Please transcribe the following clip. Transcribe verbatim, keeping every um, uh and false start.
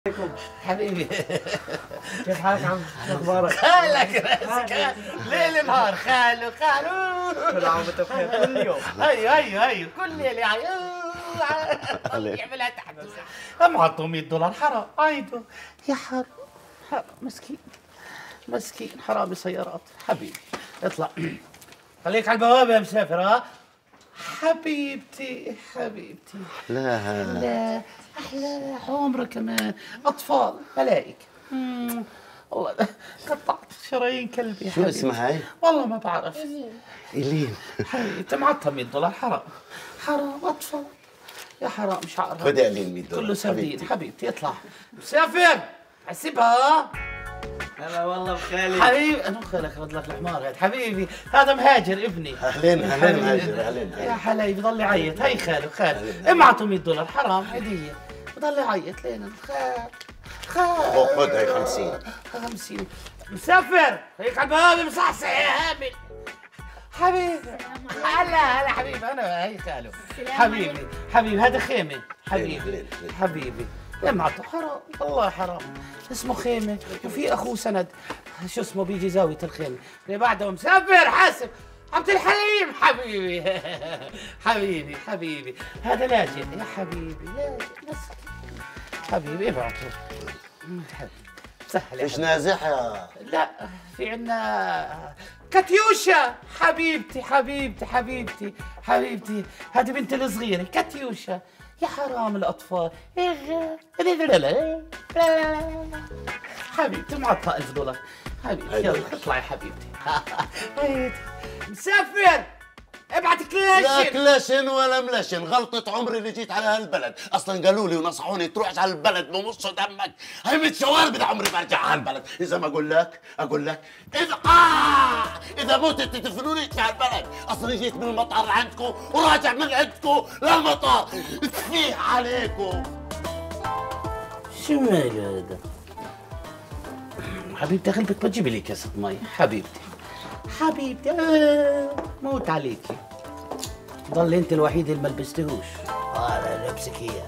عليكم حبيبي. كيف حالك عم؟ شو اخبارك؟ خالك راسك ليل نهار خالو خالو. كل عام وانت بخير كل يوم. ايوه ايوه ايوه كل ليله عيو يعملها تحت. هم عطوا مية دولار حرام عيدوا يا حرام حرام مسكين مسكين حرامي سيارات. حبيبي اطلع خليك على البوابه يا مسافر. ها حبيبتي حبيبتي. لا لا احلى عمره كمان اطفال ملائكه. والله قطعت شرايين كلبي. شو اسمها هاي؟ والله ما بعرف. إيلين. حبيبتي معطها مية دولار حرام حرام اطفال يا حرام مش عارف. خذي إيلين مية دولار كله سردين. حبيبتي اطلع مسافر حسبها. هلا والله بخالي. حبيبي انا خلك رد لك الحمار هذا. حبيبي هذا مهاجر ابني. اهلين اهلين مهاجر اهلين. يا حلايب بضل يعيط. هي خاله خاله امعطوا مية دولار حرام هديه. بضل يعيط لينا خال خال. خذ هي خمسين. خمسين. مسافر هيك على البوابه مصحصح يا هامل. حبيبي هلا هلا حبيبي انا هي خاله. حبيبي حبيبي هذا خيمه. حبيبي حبيبي امعطوا حرام والله حرام. اسمه خيمه وفي اخوه سند شو اسمه بيجي زاويه الخيمه اللي بعده. مسافر حاسب عبد الحليم. حبيبي حبيبي حبيبي هذا لاجئ يا حبيبي لاجئ مسكين. حبيبي ابعتوا سهل. ايش نازح يا لا في عنا كاتيوشا. حبيبتي حبيبتي حبيبتي حبيبتي هذه بنتي الصغيره كاتيوشا. يا حرام الاطفال. حبيبتي معطى ألف دولار. حبيبتي يلا اطلعي حبيبتي. مسافر ابعت لا كلاشن. كلاشن ولا ملاشن. غلطة عمري اللي جيت على هالبلد. اصلا قالوا لي ونصحوني تروحش على البلد بمصوا دمك. هاي مية شوارب عمري برجع على البلد. اذا ما اقول لك اقول لك اذا آه اذا متت تدفنوني على البلد. اصلا جيت من المطار عندكم وراجع من عندكم للمطار. تفيه عليكم. شو ماله هذا؟ حبيبتي قلبك ما تجيبي لي كاسة مي. حبيبتي حبيبتي آه موت عليكي. ضل انت الوحيده اللي ما لبستهوش. اه لا لبسك اياه.